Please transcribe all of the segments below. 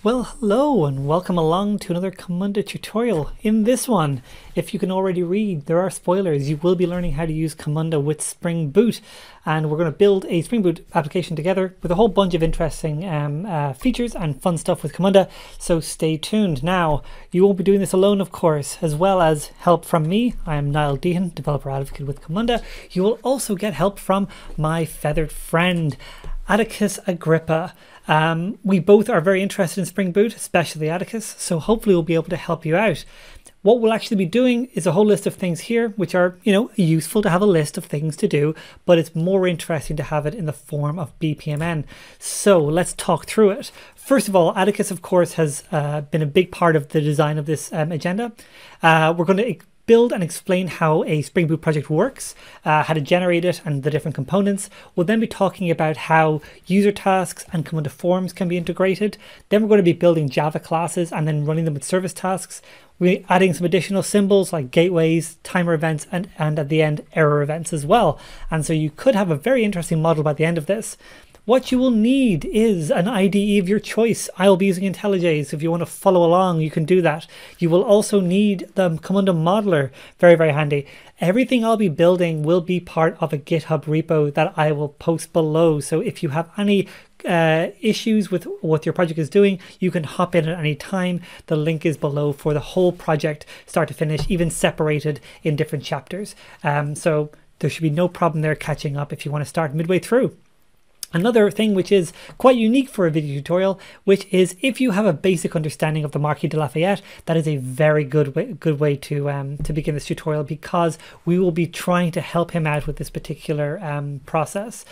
Well, hello and welcome along to another Camunda tutorial. In this one, if you can already read, there are spoilers. You will be learning how to use Camunda with Spring Boot, and we're going to build a Spring Boot application together with a whole bunch of interesting features and fun stuff with Camunda, so stay tuned. Now, you won't be doing this alone, of course, as well as help from me. I am Niall Deehan, Developer Advocate with Camunda. You will also get help from my feathered friend, Atticus Agrippa. We both are very interested in Spring Boot, especially Atticus, so hopefully we'll be able to help you out. What we'll actually be doing is a whole list of things here, which are, useful to have a list of things to do, but it's more interesting to have it in the form of BPMN. So let's talk through it. First of all, Atticus, of course, has been a big part of the design of this agenda. We're going to build and explain how a Spring Boot project works, how to generate it and the different components. We'll then be talking about how user tasks and Camunda forms can be integrated. Then we're going to be building Java classes and then running them with service tasks. We're adding some additional symbols like gateways, timer events, and at the end, error events as well. And so you could have a very interesting model by the end of this. What you will need is an IDE of your choice. I'll be using IntelliJ, so if you want to follow along, you can do that. You will also need the Camunda modeler, very, very handy. Everything I'll be building will be part of a GitHub repo that I will post below. So if you have any issues with what your project is doing, you can hop in at any time. The link is below for the whole project, start to finish, even separated in different chapters. So there should be no problem there catching up if you want to start midway through. Another thing which is quite unique for a video tutorial, which is if you have a basic understanding of the Marquis de Lafayette, that is a very good way to begin this tutorial, because we will be trying to help him out with this particular process.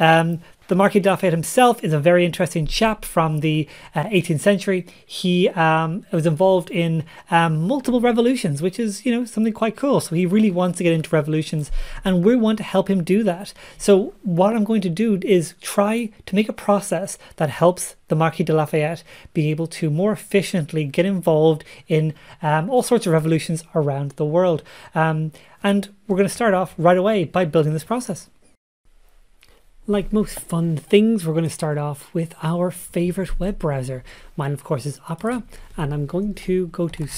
The Marquis de Lafayette himself is a very interesting chap from the 18th century. He was involved in multiple revolutions, which is, something quite cool. So he really wants to get into revolutions, and we want to help him do that. So what I'm going to do is try to make a process that helps the Marquis de Lafayette be able to more efficiently get involved in all sorts of revolutions around the world. And we're going to start off right away by building this process. Like most fun things, we're going to start off with our favorite web browser. Mine, of course, is Opera, and I'm going to go to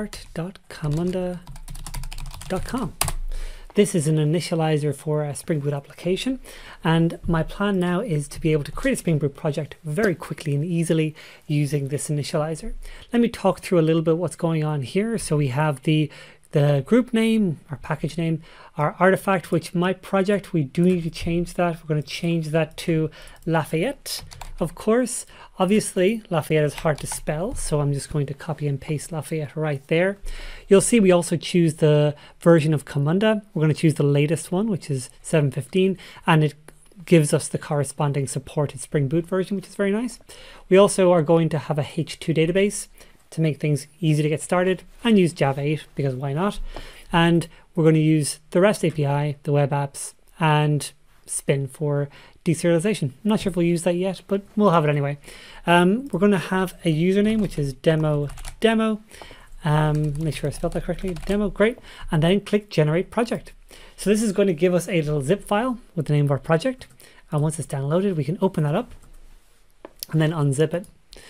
start.camunda.com. This is an initializer for a Spring Boot application, and my plan now is to be able to create a Spring Boot project very quickly and easily using this initializer. Let me talk through a little bit what's going on here. So we have the group name, our package name, our artifact, which my project, we do need to change that. We're going to change that to Lafayette, of course. Obviously, Lafayette is hard to spell, so I'm just going to copy and paste Lafayette right there. You'll see we also choose the version of Camunda. We're going to choose the latest one, which is 7.15, and it gives us the corresponding supported Spring Boot version, which is very nice. We also are going to have a H2 database to make things easy to get started, and use Java 8 because why not? And we're going to use the REST API, the web apps, and Spin for deserialization. I'm not sure if we'll use that yet, but we'll have it anyway. We're going to have a username, which is demo. Make sure I spelled that correctly. Demo, great. And then click Generate Project. So this is going to give us a little zip file with the name of our project. And once it's downloaded, we can open that up and then unzip it.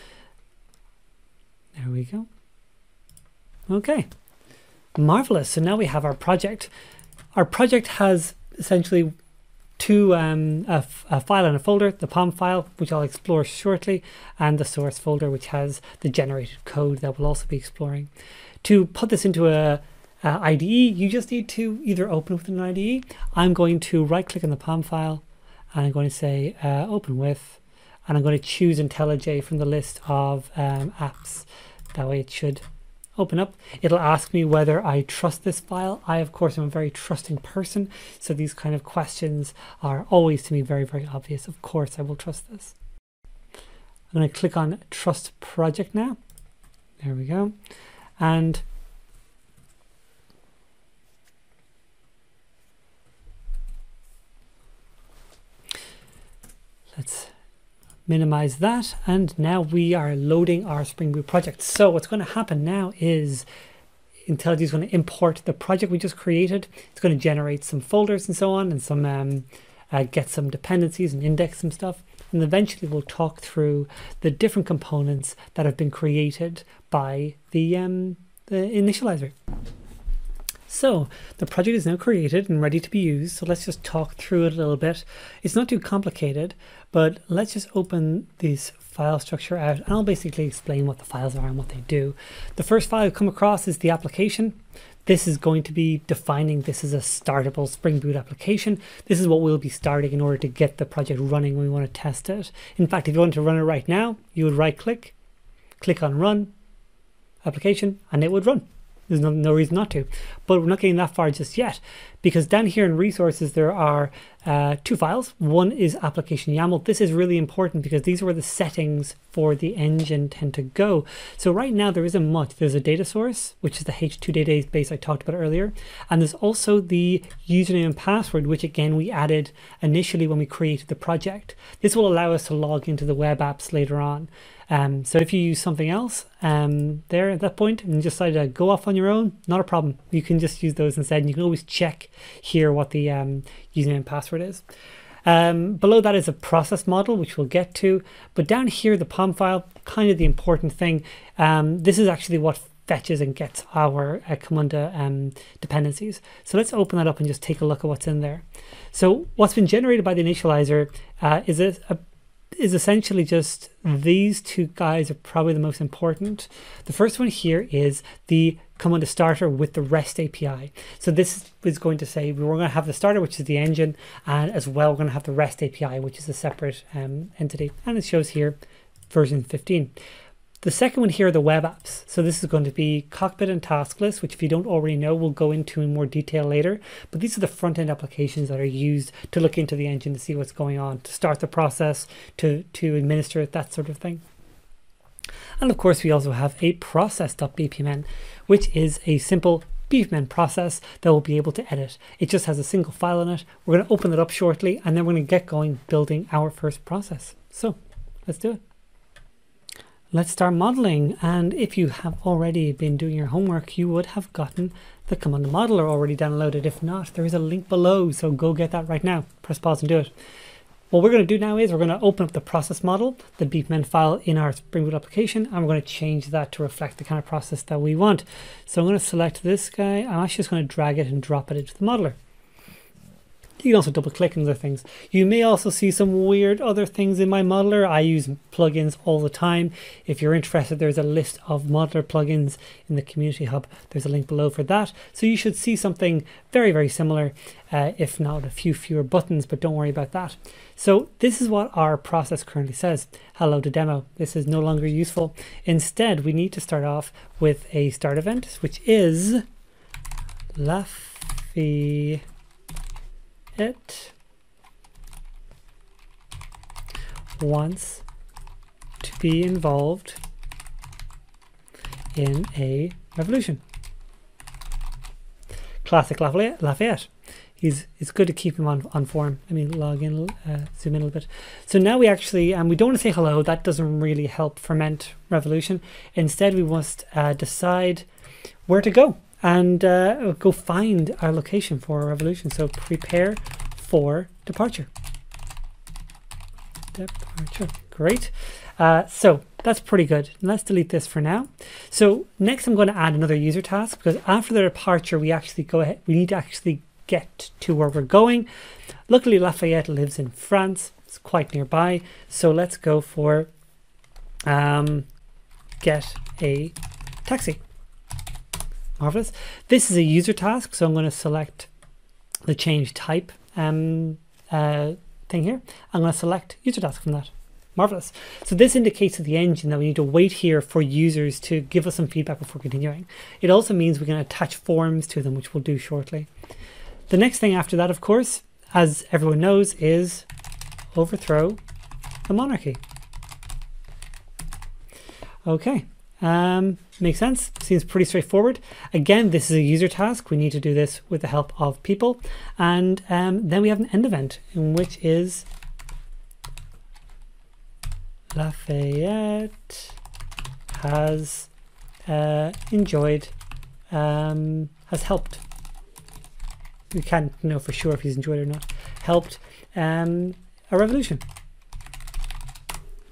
There we go. Okay, marvelous. So now we have our project. Our project has essentially two, a file and a folder, the POM file, which I'll explore shortly, and the source folder, which has the generated code that we'll also be exploring. To put this into a IDE, you just need to either open with an IDE. I'm going to right click on the POM file, and I'm going to say open with, and I'm going to choose IntelliJ from the list of apps. That way it should open up. It'll ask me whether I trust this file. I, of course, am a very trusting person, so these kind of questions are always to me very, very obvious. Of course, I will trust this. I'm going to click on Trust Project now. There we go. And let's minimize that, and now we are loading our Spring Boot project. So what's going to happen now is IntelliJ is going to import the project we just created. It's going to generate some folders and so on, and some get some dependencies and index some stuff. and eventually we'll talk through the different components that have been created by the initializer. So the project is now created and ready to be used. So let's just talk through it a little bit. It's not too complicated, but let's just open this file structure out, and I'll basically explain what the files are and what they do. The first file you come across is the application. This is going to be defining this is a startable Spring Boot application. This is what we'll be starting in order to get the project running when we want to test it. In fact, if you want to run it right now, you would right click, click on Run Application, and it would run. There's no reason not to, but we're not getting that far just yet, because down here in resources there are two files. One is application YAML. This is really important because these are where the settings for the engine tend to go. So right now there isn't much. There's a data source, which is the H2 database I talked about earlier, and there's also the username and password, which again we added initially when we created the project. This will allow us to log into the web apps later on. So if you use something else there at that point and decide to go off on your own, not a problem. You can just use those instead, and you can always check here what the username and password is. Below that is a process model, which we'll get to. But down here, the POM file, kind of the important thing. This is actually what fetches and gets our Camunda dependencies. So let's open that up and just take a look at what's in there. So what's been generated by the initializer is essentially just these two guys are probably the most important. The first one here is the Camunda starter with the REST API. So this is going to say we're going to have the starter, which is the engine, and as well we're going to have the REST API, which is a separate entity, and it shows here version 15. The second one here are the web apps. So this is going to be Cockpit and Task List, which if you don't already know, we'll go into in more detail later. But these are the front-end applications that are used to look into the engine to see what's going on, to start the process, to administer it, that sort of thing. And of course, we also have a process.bpmn, which is a simple BPMN process that we'll be able to edit. It just has a single file in it. We're going to open it up shortly, and then we're going to get going building our first process. So let's do it. Let's start modeling, and if you have already been doing your homework, you would have gotten the Camunda modeler already downloaded. If not, there is a link below, so go get that right now. Press pause and do it. What we're going to do now is we're going to open up the process model, the BPMN file in our Spring Boot application, and we're going to change that to reflect the kind of process that we want. So I'm going to select this guy. I'm actually just going to drag it and drop it into the modeler. You can also double click on other things. You may also see some weird other things in my modeler. I use plugins all the time. If you're interested, there's a list of modeler plugins in the community hub. There's a link below for that. So you should see something very, very similar, if not a few fewer buttons, but don't worry about that. So this is what our process currently says. Hello to demo. This is no longer useful. Instead, we need to start off with a start event, which is Lafayette wants to be involved in a revolution. Classic Lafayette. It's good to keep him on form. Let me log in, zoom in a little bit. So now we actually, we don't want to say hello. That doesn't really help ferment revolution. Instead, we must decide where to go and go find our location for a revolution. So prepare for departure. Great. So that's pretty good. Let's delete this for now. So next I'm going to add another user task, because after the departure we need to actually get to where we're going. Luckily Lafayette lives in France. It's quite nearby. So let's go for get a taxi. Marvelous. This is a user task, so I'm going to select the change type thing here. I'm going to select user task from that. Marvelous. So this indicates to the engine that we need to wait here for users to give us some feedback before continuing. It also means we can attach forms to them, which we'll do shortly. The next thing after that, of course, as everyone knows, is overthrow the monarchy. Okay. Makes sense. Seems pretty straightforward. Again, this is a user task. We need to do this with the help of people. And then we have an end event, in which is Lafayette has enjoyed, has helped. We can't know for sure if he's enjoyed or not. Helped a revolution.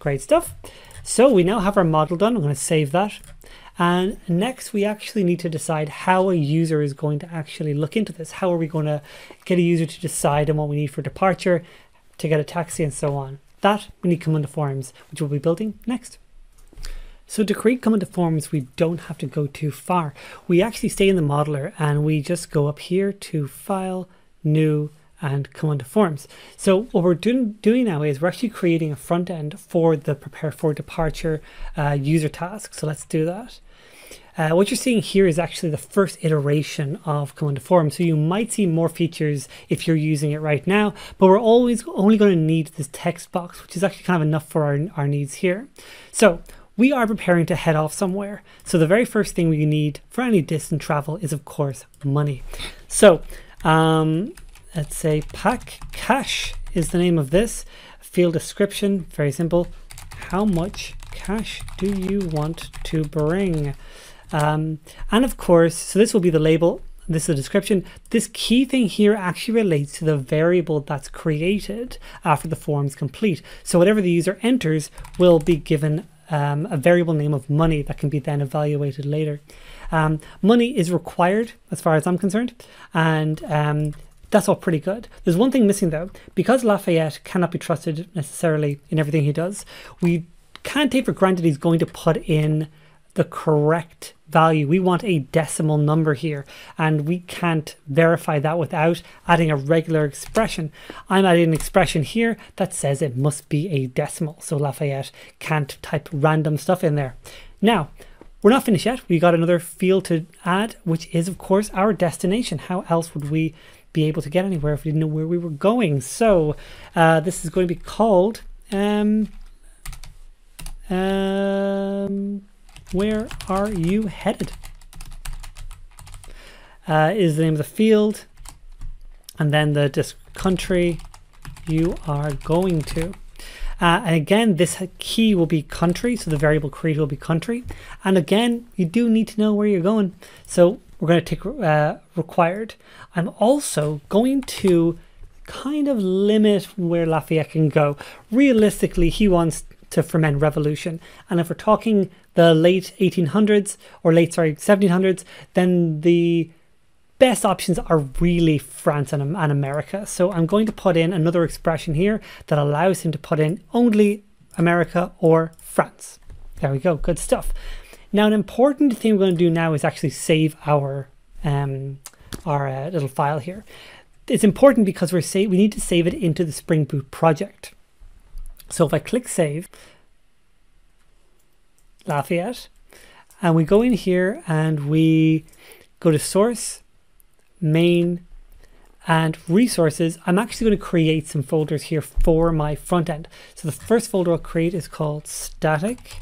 Great stuff. So we now have our model done. I'm going to save that. And next we actually need to decide how a user is going to actually look into this. How are we going to get a user to decide on what we need for departure, to get a taxi, and so on. That we need Camunda Forms, which we'll be building next. So to create Camunda Forms, we don't have to go too far. We actually stay in the modeler and we just go up here to File, New, and Camunda Forms. So what we're doing now is we're actually creating a front end for the prepare for departure user task. So let's do that. What you're seeing here is actually the first iteration of Camunda Forms. So you might see more features if you're using it right now, but we're always only going to need this text box, which is actually kind of enough for our needs here. So we are preparing to head off somewhere. So the very first thing we need for any distant travel is, of course, money. So let's say pack cash is the name of this. Field description, very simple. How much cash do you want to bring? And of course, so this will be the label. This is the description. This key thing here actually relates to the variable that's created after the form is complete. So whatever the user enters will be given a variable name of money that can be then evaluated later. Money is required as far as I'm concerned, and that's all pretty good. There's one thing missing though. Because Lafayette cannot be trusted necessarily in everything he does, we can't take for granted he's going to put in the correct value. We want a decimal number here, and we can't verify that without adding a regular expression. I'm adding an expression here that says it must be a decimal, so Lafayette can't type random stuff in there. Now, we're not finished yet. We got another field to add, which is of course our destination. How else would we be able to get anywhere if we didn't know where we were going? So this is going to be called where are you headed? Is the name of the field, and then the country you are going to. And again, this key will be country, so the variable created will be country. And again, you do need to know where you're going. So we're going to take required. I'm also going to kind of limit where Lafayette can go. Realistically, he wants to ferment revolution, and if we're talking the late 1800s or late 1700s, then the best options are really France and America. So I'm going to put in another expression here that allows him to put in only America or France. There we go, good stuff. Now an important thing we're going to do now is actually save our little file here. It's important because we need to save it into the Spring Boot project. So if I click save, Lafayette, and we go in here and we go to source, main, and resources, I'm actually going to create some folders here for my front end. So the first folder I'll create is called static.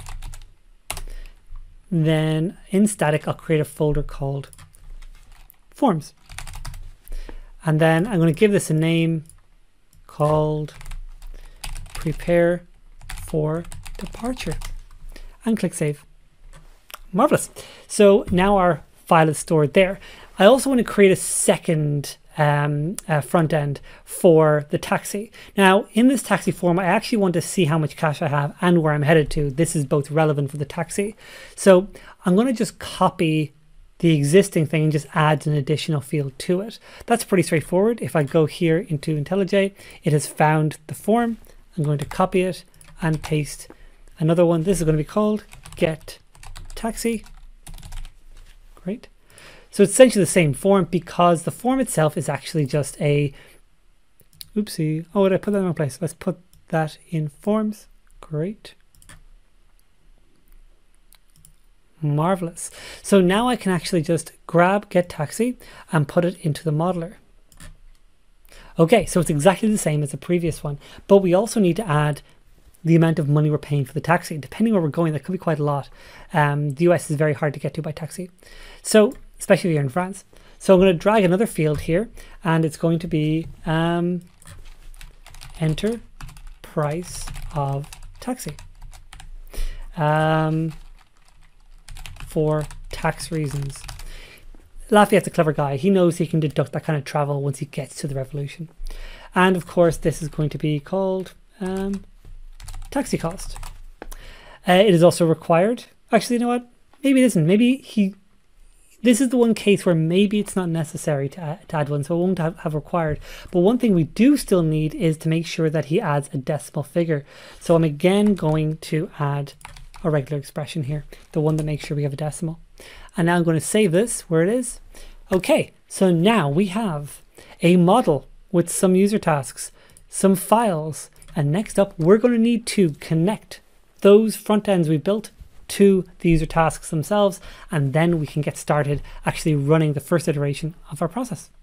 Then in static, I'll create a folder called forms. And then I'm going to give this a name called prepare for departure, and click save. Marvelous. So now our file is stored there. I also want to create a second front end for the taxi. Now in this taxi form, I actually want to see how much cash I have and where I'm headed to. This is both relevant for the taxi. So I'm going to just copy the existing thing and just add an additional field to it. That's pretty straightforward. If I go here into IntelliJ, it has found the form. I'm going to copy it and paste another one. This is going to be called get taxi. Great. So it's essentially the same form because the form itself is actually just a, oopsie, oh, did I put that in the wrong place? Let's put that in forms. Great. Marvelous. So now I can actually just grab get taxi and put it into the modeler. Okay, so it's exactly the same as the previous one, but we also need to add the amount of money we're paying for the taxi. Depending where we're going, that could be quite a lot. The US is very hard to get to by taxi, so especially here in France. So I'm going to drag another field here, and it's going to be enter price of taxi for tax reasons. Lafayette's a clever guy. He knows he can deduct that kind of travel once he gets to the revolution. And of course, this is going to be called taxi cost. It is also required. Actually, you know what? Maybe it isn't. Maybe this is the one case where maybe it's not necessary to add one, so it won't have required. But one thing we do still need is to make sure that he adds a decimal figure. So I'm again going to add a regular expression here, the one that makes sure we have a decimal. And now I'm going to save this where it is. Okay, so now we have a model with some user tasks, some files, and next up we're going to need to connect those front ends we built to the user tasks themselves, and then we can get started actually running the first iteration of our process.